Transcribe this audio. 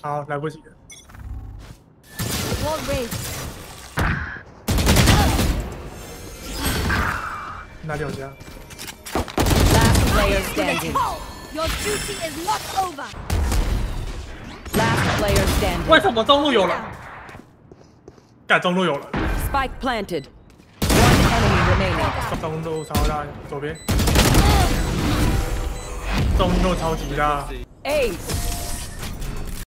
好，来不及了。 Wall raised. 哪里有家？ Last player standing. Your duty is not over. Last player standing. 为什么中路有人？干中路有人， Spike planted. One enemy remaining. 中路超大，左边。中路超级大。 Ace.